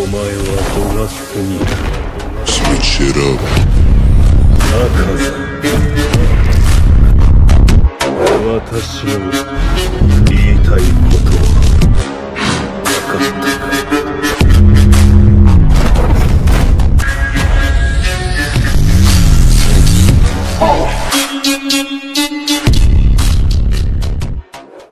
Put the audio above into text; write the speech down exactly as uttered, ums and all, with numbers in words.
前は度が過ぎる。 Switch it up。 赤座。私の言いたいことは分かったか。